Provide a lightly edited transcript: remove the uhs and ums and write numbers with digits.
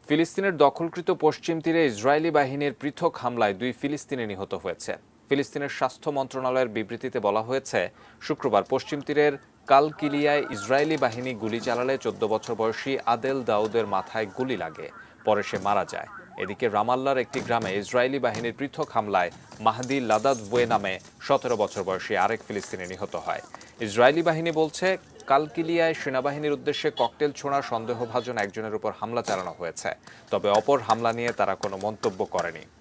ফিলিস্তিনের দখলকৃত পশ্চিম তীরে ইসরায়েলি বাহিনীর পৃথক হামলায় 2 ফিলিস্তিনি নিহত হয়েছে। ফিলিস্তিনের স্বাস্থ্য মন্ত্রণালয়ের বিবৃতিতে বলা হয়েছে, শুক্রবার পশ্চিম তীরের কালকিলিয়ায় ইসরায়েলি বাহিনী গুলি চালালে 14 বছর বয়সী আদেল দাউদের মাথায় গুলি লাগে, পরে সে মারা যায়। এদিকে রামাল্লার একটি গ্রামে ইসরায়েলি বাহিনীর পৃথক হামলায় মাহদি লাদাদওয়ে নামে 17 বছর বয়সী আরেক ফিলিস্তিনি নিহত হয়। ইসরায়েলি বাহিনী বলছে, কালকিলিয়ায় সেনাবাহিনীর উদ্দেশ্যে ককটেল ছোড়ার সন্দেহভাজন একজনের উপর হামলা চালানো হয়েছে, তবে অপর হামলা নিয়ে তারা কোনো মন্তব্য করেনি।